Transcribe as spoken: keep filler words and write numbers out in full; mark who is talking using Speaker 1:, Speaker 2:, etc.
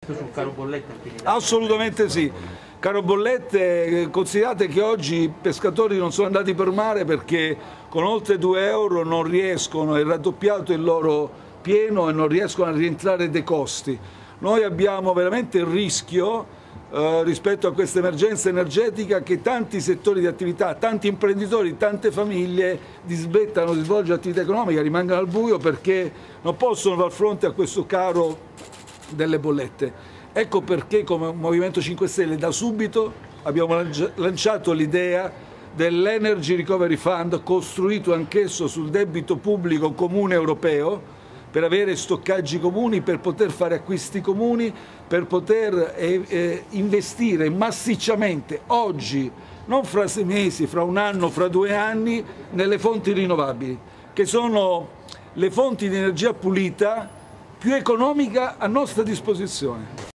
Speaker 1: questo sul caro bollette?
Speaker 2: Assolutamente sì. Caro bollette, considerate che oggi i pescatori non sono andati per mare perché con oltre due euro non riescono, è raddoppiato il loro pieno e non riescono a rientrare dei costi. Noi abbiamo veramente il rischio eh, rispetto a questa emergenza energetica che tanti settori di attività, tanti imprenditori, tante famiglie dismettano di svolgere attività economica, rimangano al buio perché non possono far fronte a questo caro delle bollette. Ecco perché come Movimento cinque Stelle da subito abbiamo lanciato l'idea dell'Energy Recovery Fund, costruito anch'esso sul debito pubblico comune europeo, per avere stoccaggi comuni, per poter fare acquisti comuni, per poter eh, eh, investire massicciamente oggi, non fra sei mesi, fra un anno, fra due anni, nelle fonti rinnovabili, che sono le fonti di energia pulita più economica a nostra disposizione.